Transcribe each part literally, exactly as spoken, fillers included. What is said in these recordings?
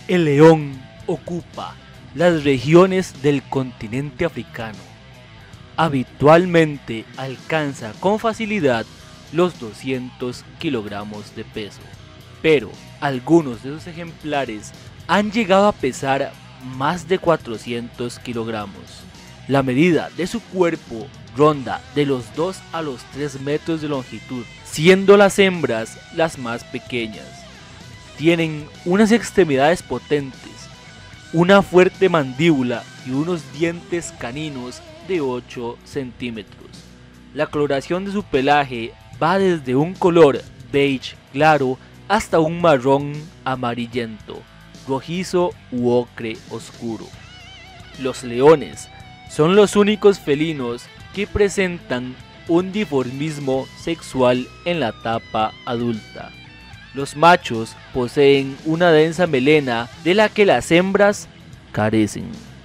El león ocupa las regiones del continente africano. Habitualmente alcanza con facilidad los doscientos kilogramos de peso, pero algunos de sus ejemplares han llegado a pesar más de cuatrocientos kilogramos. La medida de su cuerpo ronda de los dos a los tres metros de longitud, siendo las hembras las más pequeñas. Tienen unas extremidades potentes, una fuerte mandíbula y unos dientes caninos de ocho centímetros. La coloración de su pelaje va desde un color beige claro hasta un marrón amarillento, rojizo u ocre oscuro. Los leones son los únicos felinos que presentan un dimorfismo sexual en la etapa adulta. Los machos poseen una densa melena de la que las hembras carecen.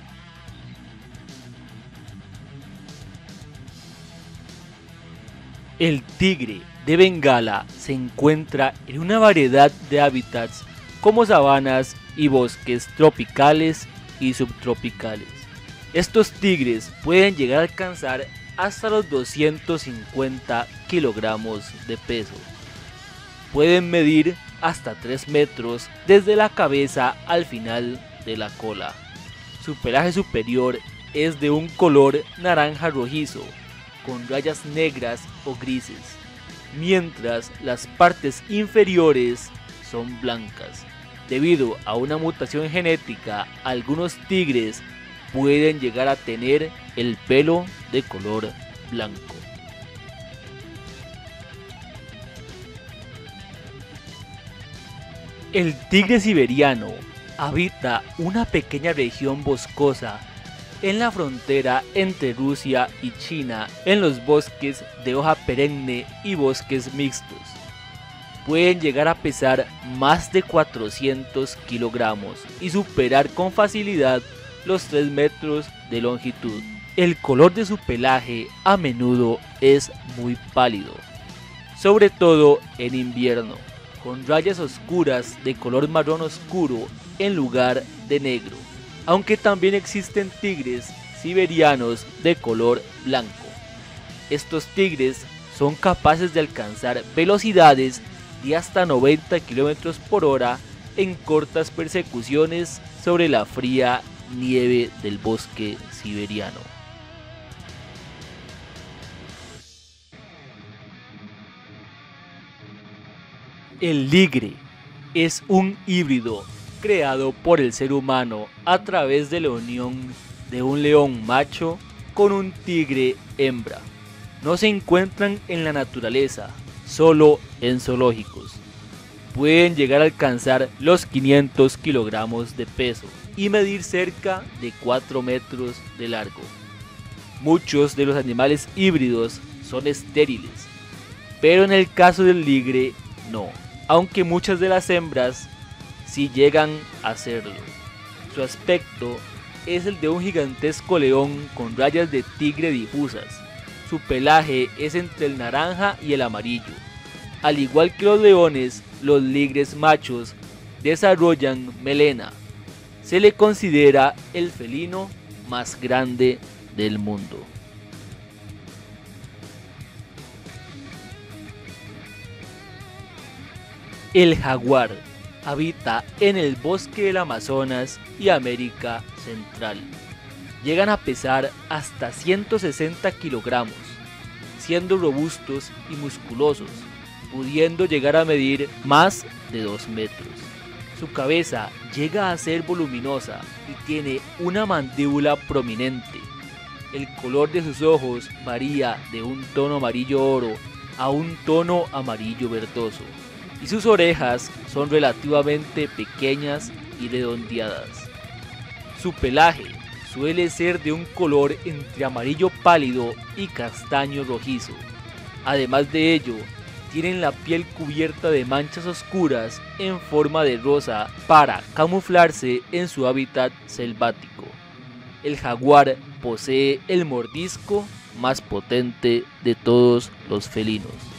El tigre de Bengala se encuentra en una variedad de hábitats como sabanas y bosques tropicales y subtropicales. Estos tigres pueden llegar a alcanzar hasta los doscientos cincuenta kilogramos de peso. Pueden medir hasta tres metros desde la cabeza al final de la cola. Su pelaje superior es de un color naranja rojizo, con rayas negras o grises, mientras las partes inferiores son blancas. Debido a una mutación genética, algunos tigres pueden llegar a tener el pelo de color blanco. El tigre siberiano habita una pequeña región boscosa en la frontera entre Rusia y China, en los bosques de hoja perenne y bosques mixtos. Pueden llegar a pesar más de cuatrocientos kilogramos y superar con facilidad los tres metros de longitud. El color de su pelaje a menudo es muy pálido, sobre todo en invierno, con rayas oscuras de color marrón oscuro en lugar de negro, aunque también existen tigres siberianos de color blanco. Estos tigres son capaces de alcanzar velocidades de hasta noventa kilómetros por hora en cortas persecuciones sobre la fría nieve del bosque siberiano. El ligre es un híbrido creado por el ser humano a través de la unión de un león macho con un tigre hembra. No se encuentran en la naturaleza, solo en zoológicos. Pueden llegar a alcanzar los quinientos kilogramos de peso y medir cerca de cuatro metros de largo. Muchos de los animales híbridos son estériles, pero en el caso del ligre no, aunque muchas de las hembras sí llegan a serlo. Su aspecto es el de un gigantesco león con rayas de tigre difusas. Su pelaje es entre el naranja y el amarillo. Al igual que los leones, los ligres machos desarrollan melena. Se le considera el felino más grande del mundo. El jaguar habita en el bosque del Amazonas y América Central. Llegan a pesar hasta ciento sesenta kilogramos, siendo robustos y musculosos, pudiendo llegar a medir más de dos metros. Su cabeza llega a ser voluminosa y tiene una mandíbula prominente. El color de sus ojos varía de un tono amarillo oro a un tono amarillo verdoso, y sus orejas son relativamente pequeñas y redondeadas. Su pelaje suele ser de un color entre amarillo pálido y castaño rojizo. Además de ello, tienen la piel cubierta de manchas oscuras en forma de rosa para camuflarse en su hábitat selvático. El jaguar posee el mordisco más potente de todos los felinos.